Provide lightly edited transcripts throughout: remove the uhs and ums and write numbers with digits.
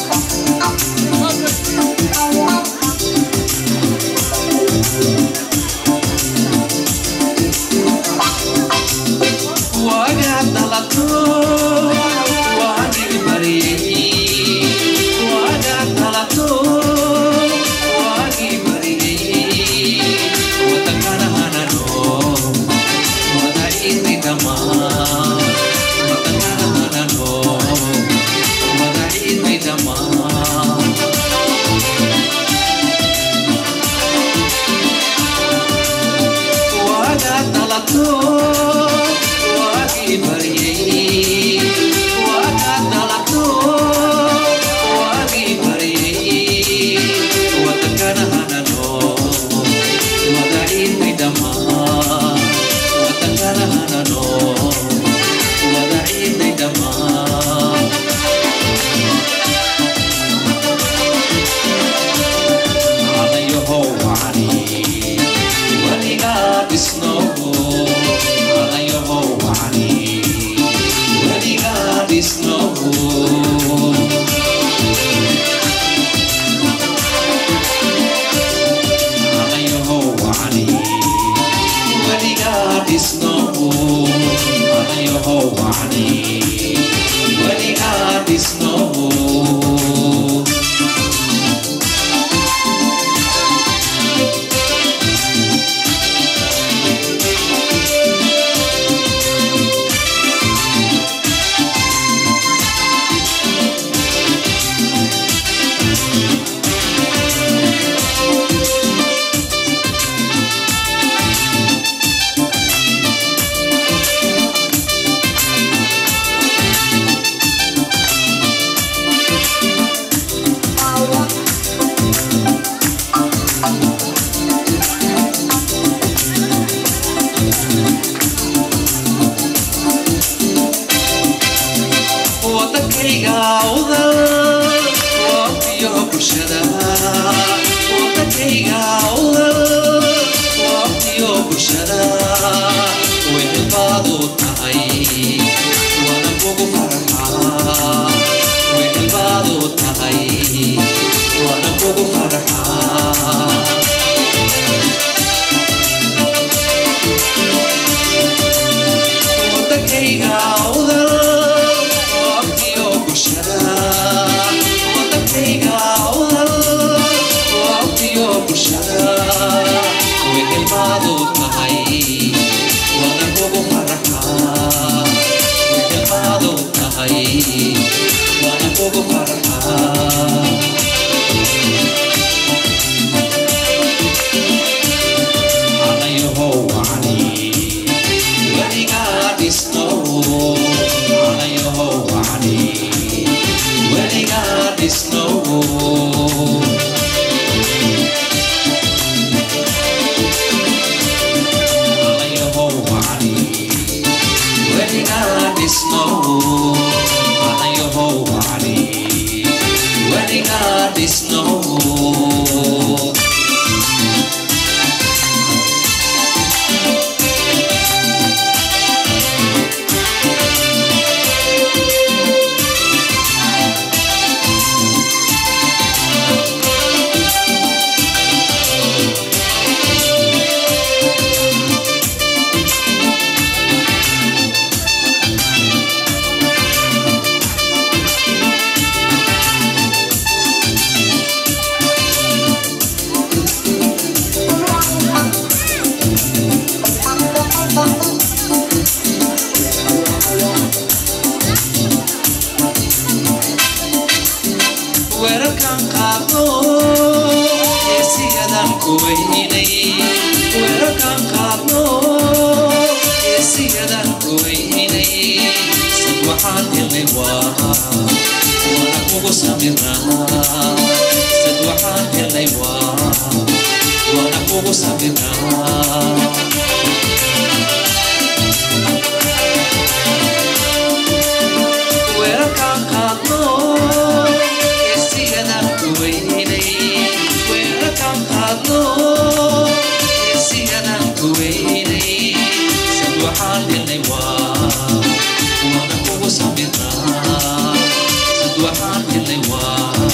وحان اللي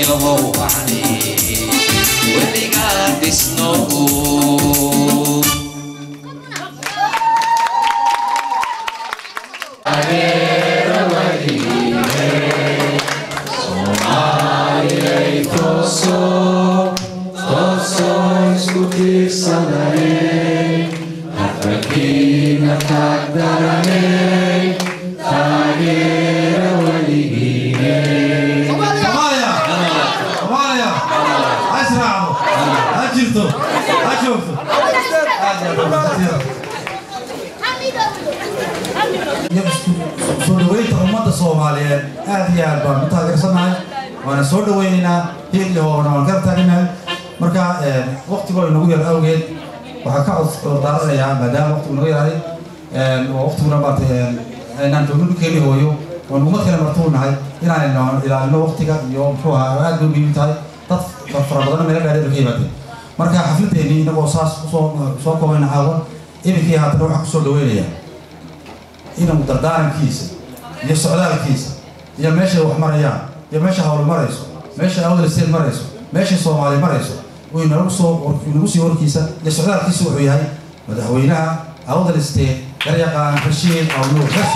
يهو عني واللي قاعد يسنو سودوينتا أمة الصومالية هذه الباب متاجر سماعي وأنا سودويننا هي اللي هو نقدر تانينا مركا وقت قول نقول الأول وحكاو دارنا يا مدام وقت نقول عليه وقت نبات نانتونو كيني هويو ونقول كلام مرتون هاي إلى إنه وقت كا يوم شو هذا دو بيمتاي تفرضنا من البلد الكيماتي مركا حفلتي نبغى صوت كمان حاول إيه كي هذا نروح سودوينيا إنه متردان كيس يسعدال كيس يا ماشي وحمريان يا ماشي هول مريسو ماشي أول السيد مريسو ماشي صومالي مريسو ونرسو وركيسة يسعدال كيس وحياي مدحوينها أول السيد كريقان فرشين أو نور بس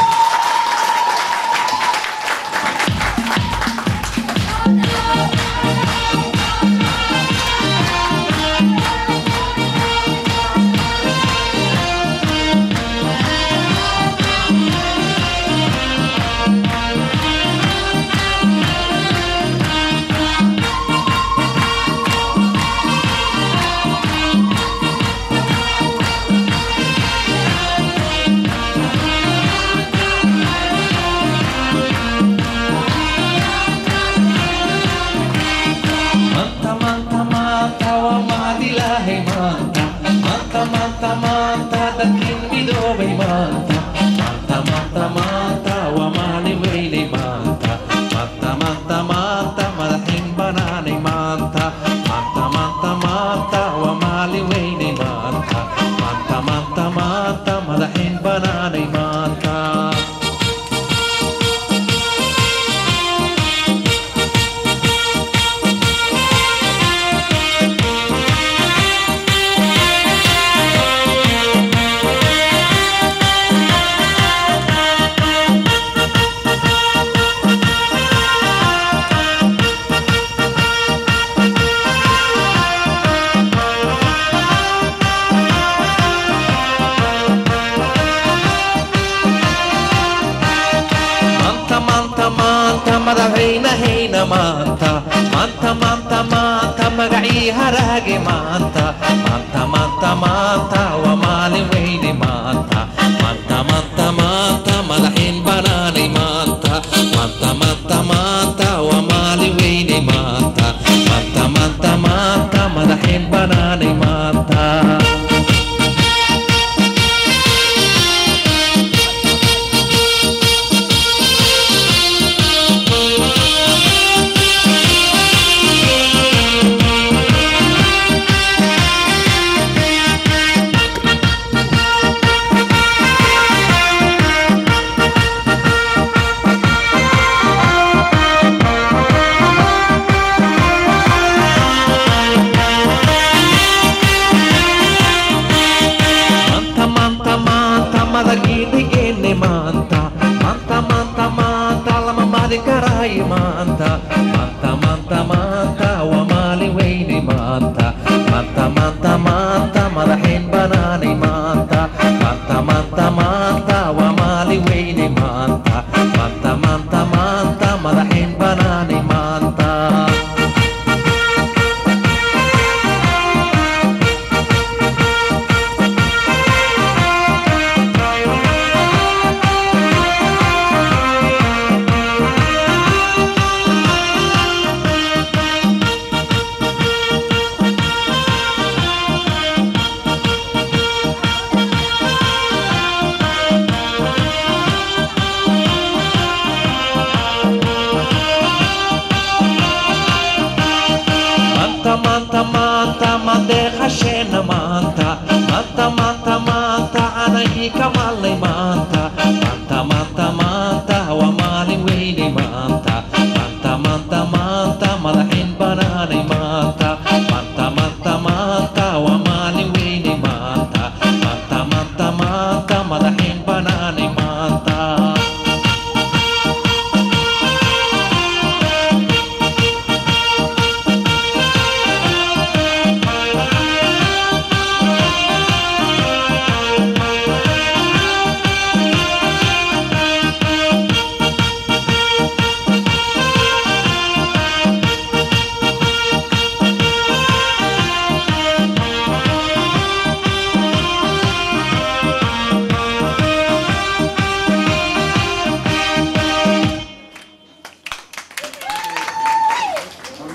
manta manta manta manta manta manta madaxin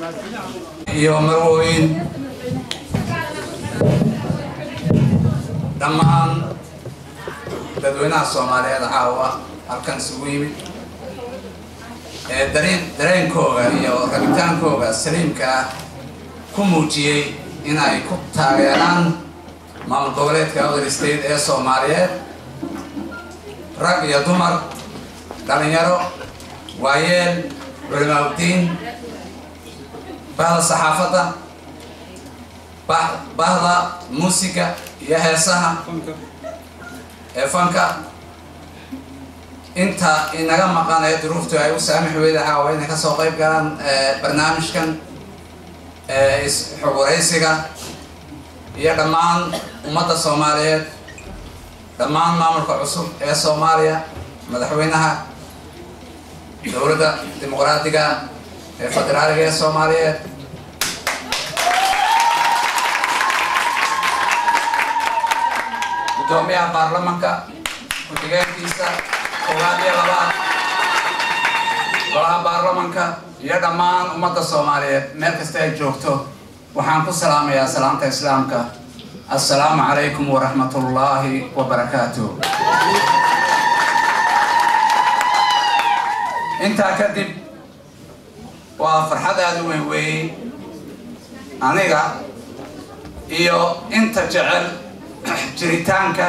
يوم روين دمان dadweynaha Soomaaliyeed caawa halkan isugu yimid dareenkooda iyo rabitaankooda saliimka ah ku muujiyay in ay ku taageeraan maamul goboleedka Awdal State ee Soomaaliyeed rag iyo dumar dhalinyaro waayeel culimaaddin bahda saxaafadda bahda muusiga iyo heesaha fanka inta inaga maqanay duruuftu ay u saamax weedaha inay ka soo qayb galaan barnaamijkan xogwaraysiga iyo dhammaan ummadda Soomaaliyeed dhammaan maamulka cusub ee Soomaaliya madaxweynaha dowladda dimuqraadiga ee federaaliga ee Soomaaliyeed gudoomiyaha baarlamaanka ku-xigeenkiisa koowaad iyo labaad golaha baarlamaanka iyo dhammaan ummadda Soomaaliyeed meel kasta ay joogto waxaan ku salaamayaa salaamta islaamka assalaamu calaykum waraxmatullaahi wabarakaatuh intaa kadib waa farxad aad u weyn weeyey aniga iyo inta jecel jiritaanka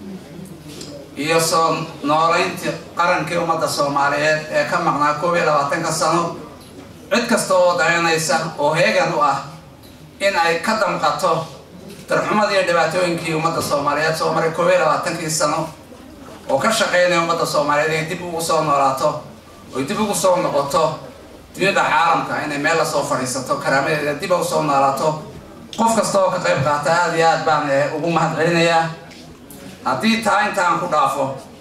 iyo soo noolaynta qarankii ummadda Soomaaliyeed ee ka maqnaa 22 sano cid kasta oo dayanaysa oo heegan u ah in ay ka damqato darxumadii iyo dhibaatooyinkii ummadda Soomaaliyeed soo maray 22 sano oo ka shaqeynaya ummadda Soomaaliyeed in dib ugu soo noolaato oo dib ugu soo noqoto dunida caalamka inay meel la soo fadhiisato karaamadeeda dib ugu soo noolaato qof kasta oo ka qayb qaata aad iyo aad baan ugu mahadcelinayaa haddii taa intaan ku dhaafo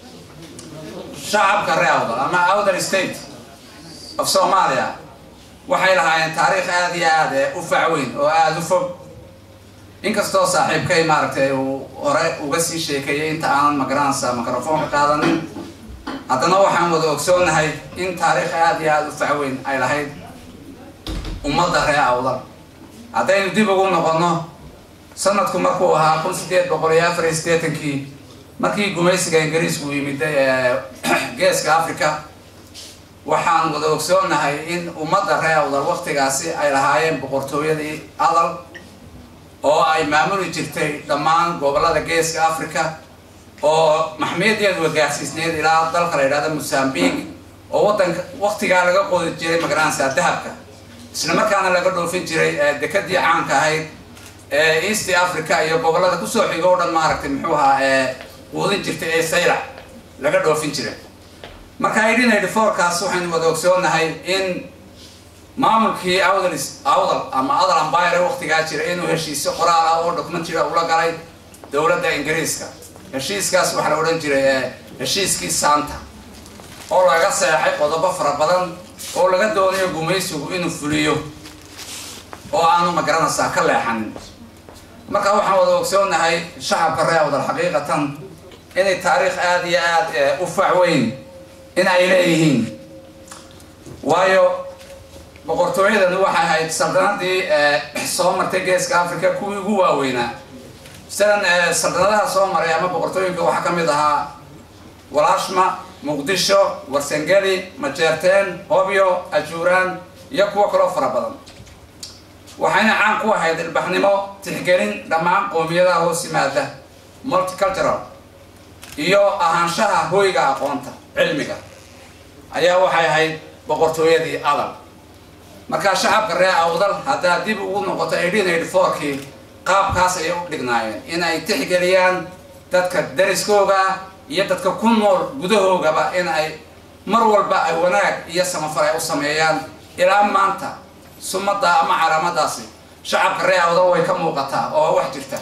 shacabka reer Awdal ama Awdal State of Somalia waxay lahaayeen taariikh aad iyo aad u facweyn oo aad u fog inkastoo saaxiibkay maaragtay uu hore uga sii sheekeeyay inta aan magaranaysa mikrofoonka qaadanin haddana waxaan wada ogsoonahay in taariikh aad iyo aad u facweyn ay lahayd ummadda reer Awdal haddaynu dib ugu noqono sanadku markuu ahaa 1884 markii gumaysiga Ingiriisku yimid geeska Afrika waxaan wada ogsoonahay in ummadda reer Awdal waqtigaasi ay lahaayeen boqortooyadii Adal oo ay maamuli jirtay dhammaan gobollada geeska Afrika oo maxmiyaddeedu gaarsiisneed ilaa dalka la yiraahdo Mozambique oo wadanka waqtigaa laga qoodi jiray magaranaysa dahabka isla markaana laga dhoofin jiray dekadii caanka ahayd East Africa iyo gobollada ku soo xiga oo dhan maaragtay muxuu ahaa quudin jirtay ee sayra laga dhoofin jiray marka ay dhinayd forecast waxaan wada ogsoonahay in maamulkii Awdal ama Adal Empire waqtigaa jiray inuu heshiisyo qoraal ah oo documentary ula galay dowladda Ingiriiska heshiiskaas waxa la oran jiray heshiiskii Santa oo laga saxay qodobo fara badan oo laga doonayo gumaysigu inuu fuliyo oo aanu magaranaysaa ka leexanin marka waxaan wada ogsoonahay shacabka reer Awdal xaqiiqatan inay taariikh aad iyo aad u facweyn in ay leeyihiin waayo boqortooyadani waxay ahayd saldanadii soo martay geeska Afrika kuwii ugu waaweynaa saldanadaha soo maray ama boqortooyinka waxaa ka mid ahaa Walaashma Muqdisho Warsangeli Majeerteen Hobyo Ajuuraan iyo kuwa kale fara badan waxayna caan ku ahayd ilbaxnimo tixgelin dhammaan qoomiyadaha hoos yimaada multicultural iyo ahaanshaha hoyga aqoonta cilmiga ayaa waxay ahayd boqortooyadii Adal marka shacabka reer Awdal hadda dib ugu noqoto 1884kii qaabkaas ay u dhignaayeen in ay tixgeliyaan dadka dariskooga iyo dadka ku nool gudahoogaba in ay mar walba ay wanaag iyo samafal ay u sameeyaan ilaa maanta sumada ama calaamadaasi shacabka reer Awdal way ka muuqataa oo wax jirta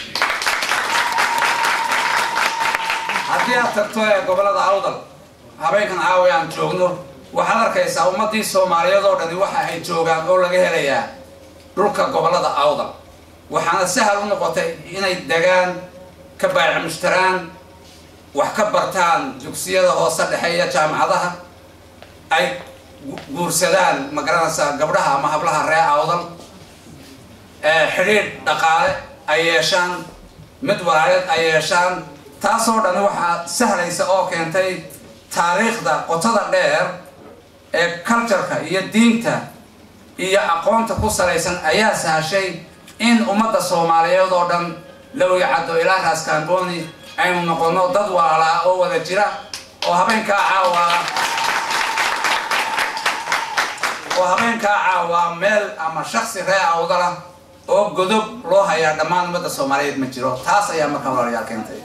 haddii aad tagto gobolada Awdal habeenkan caawiyaan joogno waxaad arkaysaa ummadii Soomaaliyeed oo dhan waxa ay joogaan oo laga helayaa dhulka gobolada Awdal waxaana sahal u noqotay inay degaan ka baayac mushtaraan wax ka bartaan dugsiyada hoose dhexe iyo jaamacadaha ay guursadaan magaranaysa gabdhaha ama hablaha reer awdal xiriir dhaqaale ay yeeshaan mid walaaleed ay yeeshaan taasoo dhan waxaa sahlaysa oo keentay taariikhda qotada dheer ee cultureka iyo diinta iyo aqoonta ku salaysan ayaa sahashay in ummadda Soomaaliyeed oo dhan law yacado ilaa raas kaanbooni aynu noqono dad walaala oo wada jira oo habeenka caawa meel ama shakhsi reer awdala oo godob loo hayaa dhammaan ummadda Soomaaliyeed ma jiro taas ayaa markaa walaalayaal keentay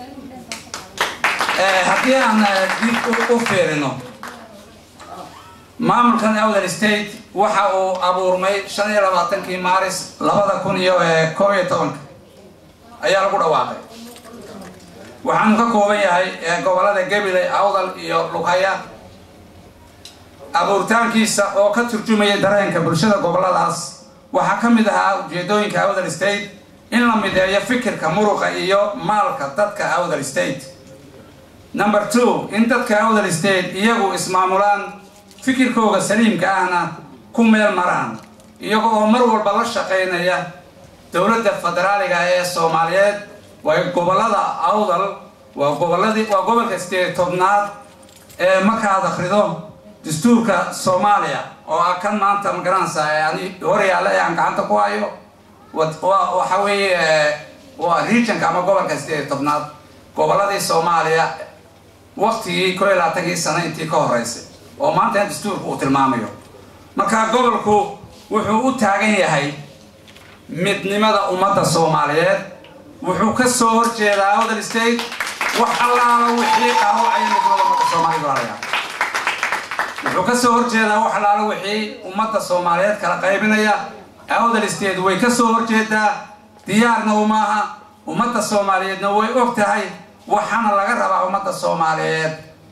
haddii aan dib u fiirino maamulkan Awdal State waxa uu abuurmay 25 Maaris 2011 ayaa lagu dhawaaqay waxaan ka kooban yahay gobolada Gabiley Awdal iyo Lughaya abuurtaankiisa oo ka turjumaya dareenka bulshada goboladaas waxa ka mid ahaa ujeedooyinka Awdal State in la mideeyo fikirka muruqa iyo maalka dadka Awdal State. Number 2 in dadka Awdal State iyagu ismaamulaan fikirkooda saliimka ahna ku meel maraan iyagoo mar walba la shaqeynaya dawladda federaaliga ee Soomaaliyeed waa gobolada Awdal waa gobolka 8aad ee markaad akhrido dastuurka Soomaaliya oo kan maanta magaranaysa yani horyaala aan gacanta ku hayo waxa weeye waa regionka ama gobolka 8aad goboladii Soomaaliya waqtigii 12 sano intii ka horeysay oo maanta dastuurku uu tilmaamayo marka gobolku wuxuu u taagan yahay midnimada ummadda Soomaaliyeed wuxuu ka soo horjeedaa Awdal State wax allaala wixii qaawacay midnimada ummadda Soomaaliyeed wuxuu ka soo horjeedaa wax allaala wixii ummadda Soomaaliyeed kala qaybinaya Awdal State way ka soo horjeedaa diyaarna uma aha ummadda Soomaaliyeedna way og tahay waxaana laga rabaa ummadda Soomaaliyeed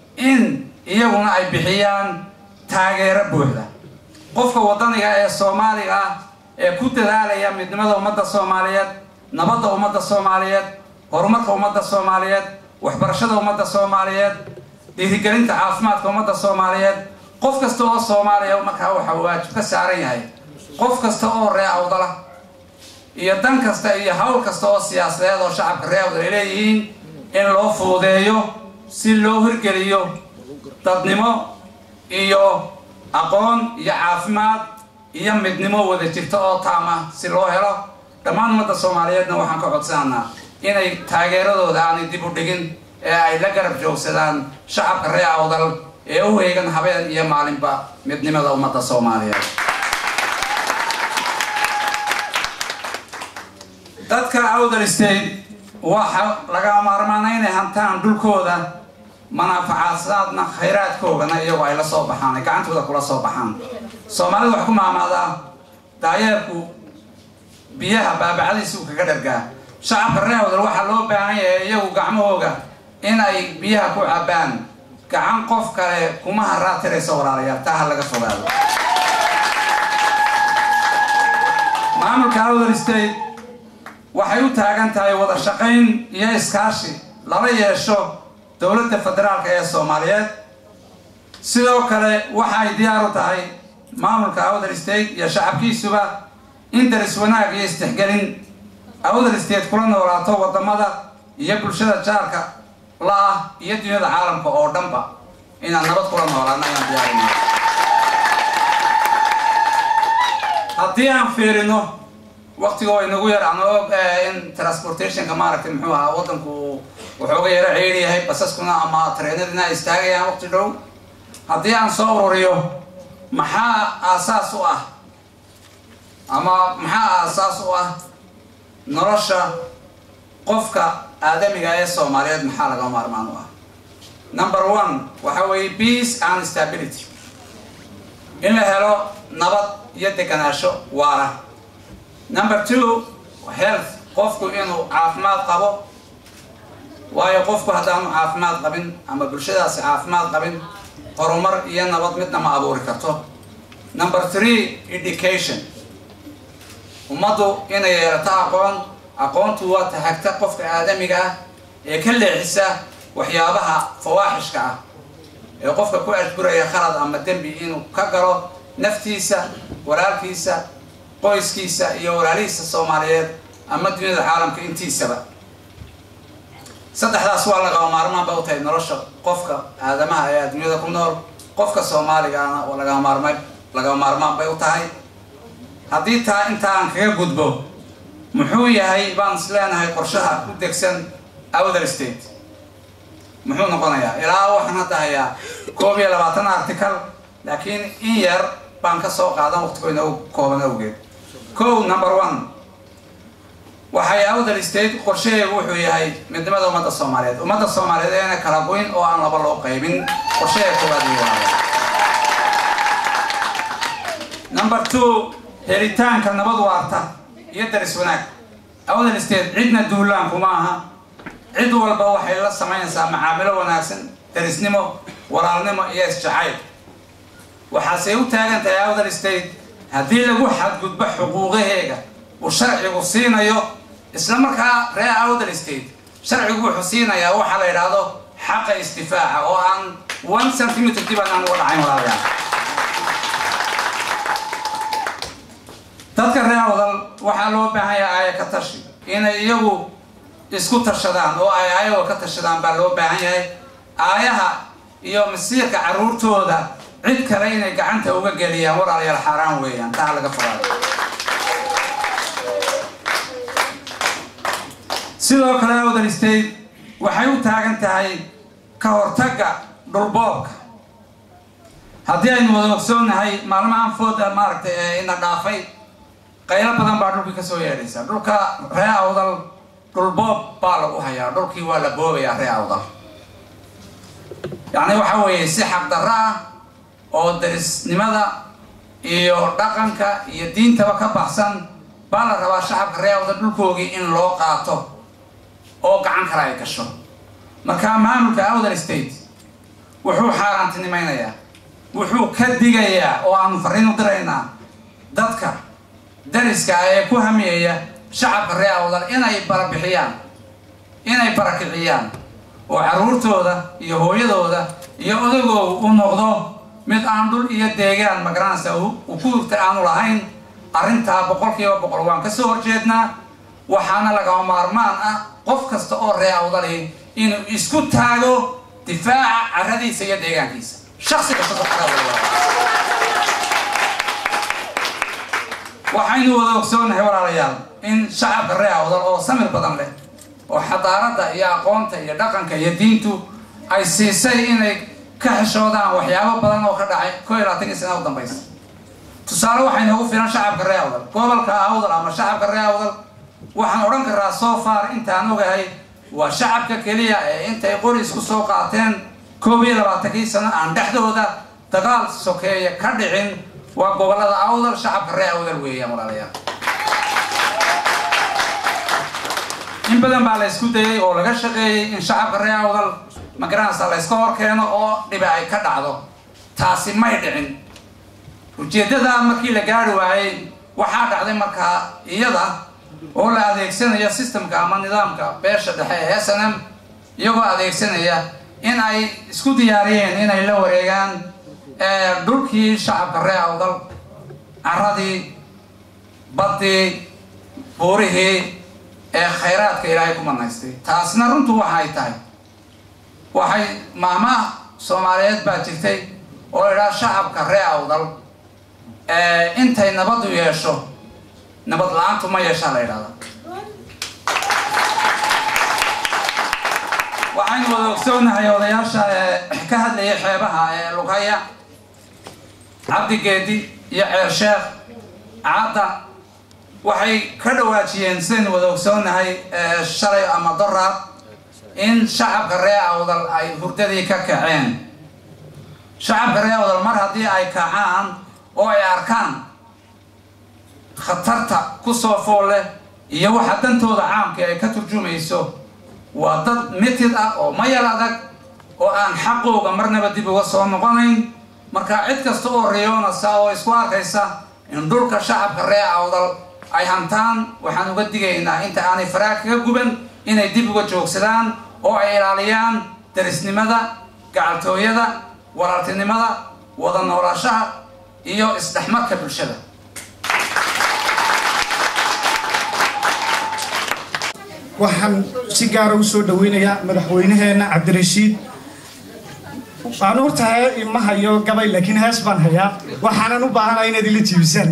in iyaguna ay bixiyaan taageero buuxda qofka wadaniga ee Soomaaliga ee ku dadaalaya midnimada ummadda Soomaaliyeed nabadda ummadda Soomaaliyeed horumarka ummadda Soomaaliyeed waxbarashada ummadda Soomaaliyeed dhiirigelinta caafimaadka ummadda Soomaaliyeed qof kasta oo Soomaaliya markaa waxa waajib ka saaran yahay qof kasta oo reer Awdal iyo dan kasta iyo hawl kasta oo siyaasadeed oo shacabka reer Awdal leeyihiin in loo fududeeyo si loo hirgeliyo dadnimo iyo aqoon iyo caafimaad iyo midnimo wada jirta oo taama si loo helo dhammaan ummadda Soomaaliyeedna waxaan ka codsanaynaa inay taageeradooda aanay dib u dhigin ee ay la garab joogsadaan shacabka reer Awdal ee u heegan habeen iyo maalinba midnimada ummadda Soomaaliyeed dadka Awdal State waxa laga maarmaanay inay hantaan dhulkooda manaafacaadna khayraadkoodana iyagoo ay la soo baxaan gacantooda kula soo baxaan Soomaalidu wax ku maamaadaa daayeerku biyaha baabacadiisu kaga dhargaa shacabka reer Awdal waxa loo baahan yahay iyagu gacmahooga in ay biyaha ku cabaan gacan qof kale kuma haraatirayso walaalayaal taa laga fogaado maamulka Awdal State waxay u taagan tahay wada shaqayn iyo iskaashi lala yeesho dawladda federaalka ee Soomaaliyeed sidoo kale waxay diyaar u tahay maamulka Awdal State iyo shacabkiisuba in daris wanaag iyo istixgelin Awdal State kula noolaato wadamada iyo bulshada jaarka la iyo dunida caalamka oo dhanba inaan nabad kula noolaano ayaan diyaarinahay haddii aan fiirino waqtiga inagu yar aan in transportation-ka maaragtay muxuu ahaa wadanku wuxuu yara ceeriyahay basaskuna ama treenadina istaagayaan waqti dhow haddii aan soo ururiyo maxaa aasaas u ah nolosha qofka aadamiga ee Soomaaliyeed maxaa laga maarmaan u ah number 1 waxa weeye peace and stability in la helo nabad iyo deganaansho waara number 2 health qofku inuu caafimaad qabo waayo qofku haddaanu caafimaad qabin ama bulshadaasi caafimaad qabin horumar iyo nabad midna ma abuuri karto number 3 education ummadu inay yeelato aqoontu waa tahagta qofka aadamiga ah ee ka leexisa waxyaabaha fawaaxishka ah qofka ku ajburaya khalad ama dambi inuu ka galo naftiisa walaalkiisa qoyskiisa iyo walaalihiisa Soomaaliyeed ama dunida caalamka intiisaba saddexdaas waa laga maarmaan ba u tahay nolosha qofka aadamaha ee dunida ku nool qofka Soomaaliga ah oo laga maarmaan bay u tahay haddii taa intaan kaga gudbo muxuu yahay baan isleenahay qorshaha u degsan Awdal State muxuu noqonayaa ilaa waxaan hadda hayaa 22 article laakiin in yar baan ka soo qaadan waqtigoodna u kooban awgeed number 1 waxay Awdal State qorsheeyagu wuxuu yahay midnimada ummadda Soomaaliyeed ee kala goyn oo aan laba loo qaybin qorsheeyaga koowaad number 2 helitaanka nabad waarta iyo daris wanaag Awdal State cidna duulaan kuma aha cid walba waxay la sameynaysaa macaamilo wanaagsan darisnimo walaalnimo iyo isjacayl waxaasay u taagan tahay Awdal State haddii lagu xadgudbo xuquuqaheega uu sharcigu siinayo isla markaa reer Awdal State sharcigu wuxuu siinayaa waxa la yiraahdo xaqa istifaaca oo aan 1 centimeter dibadaan uga dhacayn walaalayaal dadka reer Awdal waxaa loo baahan yahay ka tashi inay iyagu isku tashadaan oo ay ayaga ka tashadaan baa loo baahan yahay aayaha iyo masiirka caruurtooda cid kale inay gacanta uga geliyaan walaalayaal xaraan weeyaan taa laga fogaado sidoo kale Awdal State waxay u taagan tahay ka hortagga dhulboobka haddii aynu wada ogsoonahay maalmahan fooda maaragtay ina dhaafay qaylo badan baa dhulkii ka soo yeedhaysa dhulka reer Awdal dhulboob baa lagu hayaa dhulkii waa la boobayaa reer Awdal yani waxa weeye si xaq darro ah oo darisnimada iyo dhaqanka iyo diintaba ka baxsan baa la rabaa shacabka reer Awdal dhulkoogii in loo qaato oo gacan kale ay gasho marka maamulka Awdal State wuxuu xaaraantinimaynayaa wuxuu ka digayaa oo aan fariin u diraynaa dadka dariska ee ku hamiyaya shacabka reer Awdal inay barabixiyaan inay barakiciyaan oo caruurtooda iyo hooyadooda iyo odagooda u noqdo mid aan dhul iyo deegaan magaranaysa u ku aanu lahayn arrintaa 100% waan ka soo horjeednaa waxaana laga maarmaan ah qof kasta oo reer Awdal inuu isku taago difaaca carradiisa iyo deegaankiisa shakhsi kasta waxaynu wada ogsoonahay walaalayaal in shacabka reer Awdal oo samir badan leh oo xadaarada iyo aqoonta iyo dhaqanka iyo diintu ay siisay inay ka xishoodaan waxyaabo badan oo ka dhacay 22 sano u dambaysa tusaale waxaynu ugu filan shacabka reer Awdal gobolka Awdal ama shacabka reer Awdal waxaan oran karaa soo far intaan ogahay waa shacabka kaliya ee intay qoris ku soo qaateen 22 sano aan dhaxdooda dagaal sokeeye ka dhicin waa gobolada Awdal shacabka reer Awdal weeyaan walaalayaal in badan baa la isku dayay oo laga shaqeeyay in shacabka reer Awdal magaranaysa la iska hor keeno oo dhib ay ka dhacdo taasi may dhicin ujeedada markii la gaari waayay waxaa dhacday markaa iyada oo la adeegsanayo systemka ama nidaamka beesha dhexe ee SNM iyagoo adeegsanaya in ay isku diyaariyeen inay la wareegaan dhulkii shacabka reer Awdal carradii badii buurihii ee khayraadka Ilaahay ku manaystay taasna runtu waxay tahay waxay maama Soomaaliyeed baa jirtay oo ilaa shacabka reer Awdal intay nabad u yeesho nabad la'aantu ma yeesha la yiraahdo waxaan wada ogsoonahay odayaasha ka hadlayay xeebaha ee Lugaya Cabdi Geedi iyo Ceer Sheekh Caada waxay ka dhawaajiyeen sideen wada ogsoonahay shalay ama daraad in shacabka reer Awdal ay hurdadii ka kaceen shacabka reer Awdal mar haddii ay kacaan oo ay arkaan khatarta ku soo foole iyo waxa dantooda caamka ay ka turjumayso waa dad mitid ah oo mayal adag oo aan xaqooga marnaba dib uga soo noqonayn marka cid kasta oo riyoonaysa oo isku arkaysa in dhulka shacabka reer Awdal ay hantaan waxaan uga digaynaa inta aanay faraaq kaga guban inay dib uga joogsadaan oo ay ilaaliyaan darisnimada gacaltooyada walaaltinimada wada noolaanshaha iyo isdhexmarka bulshada. waxaan si gaar ah u soo dhaweynayaa madaxweynaheena Cabdirashiid aan hortahay ma hayo gabay laakiin hees baan hayaa waxaan u baahanahay inaad ila jiibisaan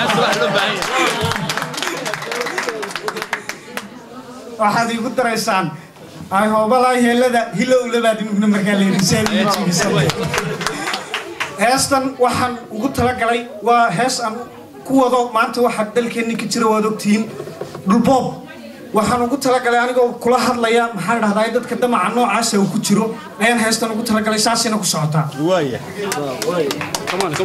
waxaad igu daraysaan ay hoobalay heelada hilow labaad inuu markaa leeyahay ila jiibisaan heestan waxaan ugu talagalay waa hees aan ku wado maanta waxa dalkeenni ka jira waad ogtiin dhulboob waxaan ugu talagalay anigoo kula hadlaya maxaan dhahdaa dadka damaca noocaas uu ku jiro ayaan heestan ugu talagalay saasina ku socotaa waaya come on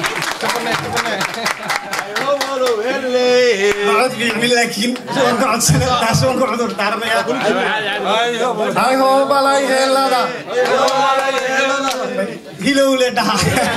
لكن قعد سنة تاسون قعدوا تارميا هاي هو بلاي هلا هلو لده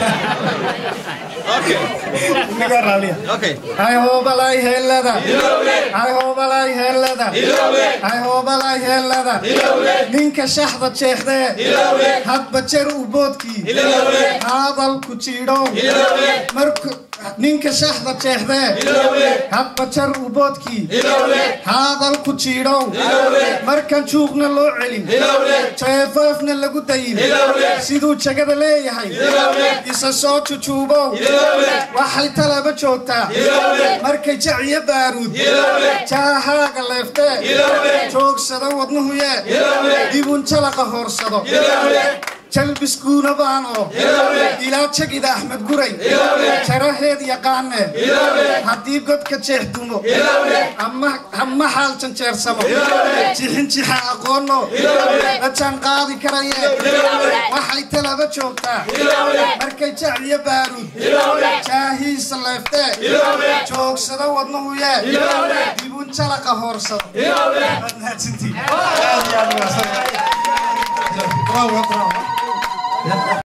اوكي نقرا عليها اوكي هاي هو بلاي هلا هاي هو بلاي هلا هاي هو بلاي هلا نينك شحطة شيخ ده هاد بتشر وبودكي هذا الكوتشيرو مرك نينك شحطة شيخ ده هاد بتشر وبودكي هذا الكوتشيرو مركن شوقنا لو علم شايفنا اللي قدين سيدو شجر ليه هاي يساسوت شوبو waxay talaba joogtaa markay jaciyo baaruud jaahaga leefte joogsada wadnuhu yee dibun jalaqa hoorsado jalbiskuuna baano ilaa jagida axmed guray jaraheed yaqaane haddii godka jeexdumo ama xaal janjeersamo jixin jixa aqoono la jaan qaadi karaye waxay talaba joogtaa markay jaciyo baaruud jaahiisa leefte joogsada wadnuhu yee dibun jalaqa hoorsado